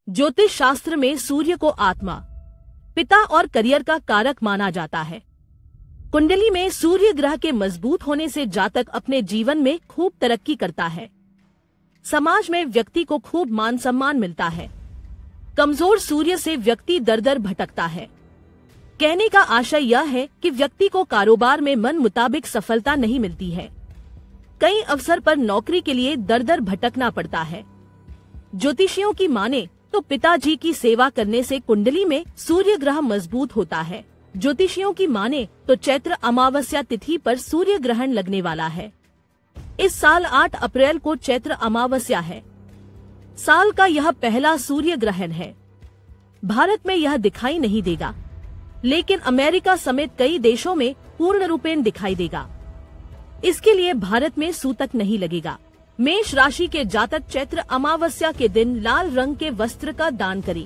ज्योतिष शास्त्र में सूर्य को आत्मा, पिता और करियर का कारक माना जाता है। कुंडली में सूर्य ग्रह के मजबूत होने से जातक अपने जीवन में खूब तरक्की करता है। समाज में व्यक्ति को खूब मान सम्मान मिलता है। कमजोर सूर्य से व्यक्ति दर दर भटकता है। कहने का आशय यह है कि व्यक्ति को कारोबार में मन मुताबिक सफलता नहीं मिलती है। कई अवसर पर नौकरी के लिए दर दर भटकना पड़ता है। ज्योतिषियों की माने तो पिताजी की सेवा करने से कुंडली में सूर्य ग्रह मजबूत होता है। ज्योतिषियों की माने तो चैत्र अमावस्या तिथि पर सूर्य ग्रहण लगने वाला है। इस साल 8 अप्रैल को चैत्र अमावस्या है। साल का यह पहला सूर्य ग्रहण है। भारत में यह दिखाई नहीं देगा, लेकिन अमेरिका समेत कई देशों में पूर्ण रूपेण दिखाई देगा। इसके लिए भारत में सूतक नहीं लगेगा। मेष राशि के जातक चैत्र अमावस्या के दिन लाल रंग के वस्त्र का दान करें।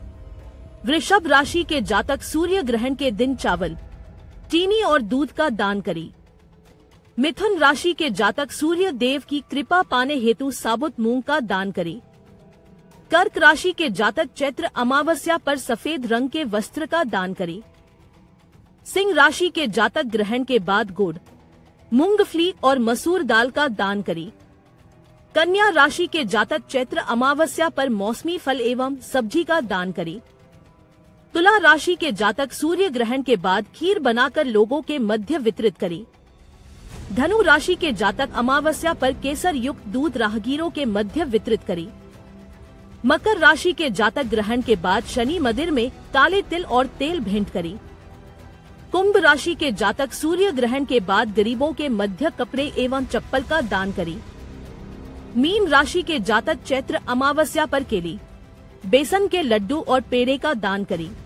वृषभ राशि के जातक सूर्य ग्रहण के दिन चावल, चीनी और दूध का दान करें। मिथुन राशि के जातक सूर्य देव की कृपा पाने हेतु साबुत मूंग का दान करें। कर्क राशि के जातक चैत्र अमावस्या पर सफेद रंग के वस्त्र का दान करें। सिंह राशि के जातक ग्रहण के बाद गुड़, मूंगफली और मसूर दाल का दान करें। कन्या राशि के जातक चैत्र अमावस्या पर मौसमी फल एवं सब्जी का दान करें। तुला राशि के जातक सूर्य ग्रहण के बाद खीर बनाकर लोगों के मध्य वितरित करें। धनु राशि के जातक अमावस्या पर केसर युक्त दूध राहगीरों के मध्य वितरित करें। मकर राशि के जातक ग्रहण के बाद शनि मंदिर में काले तिल और तेल भेंट करें। कुंभ राशि के जातक सूर्य ग्रहण के बाद गरीबों के मध्य कपड़े एवं चप्पल का दान करें। मीन राशि के जातक चैत्र अमावस्या पर केले, बेसन के लड्डू और पेड़े का दान करें।